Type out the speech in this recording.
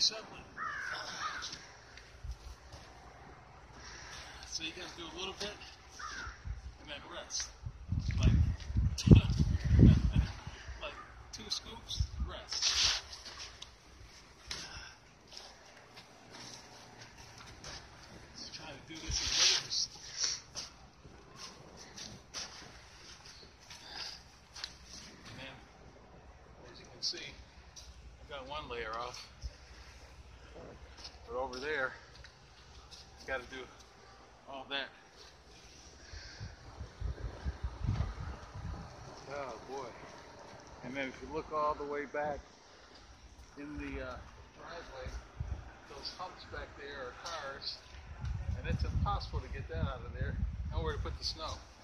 settling. So you gotta do a little bit and then rest. Like, like 2 scoops, rest. Just trying to do this in layers. And then, as you can see, I got one layer off. But over there, got to do all that. Oh boy. And then if you look all the way back in the driveway, those humps back there are cars, and it's impossible to get that out of there. Nowhere to put the snow.